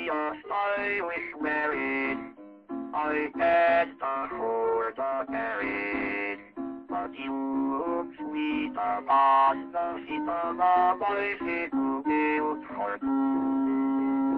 yes, I wish married. I had the heart of married. But you, sweet past the feet of my feet, heart.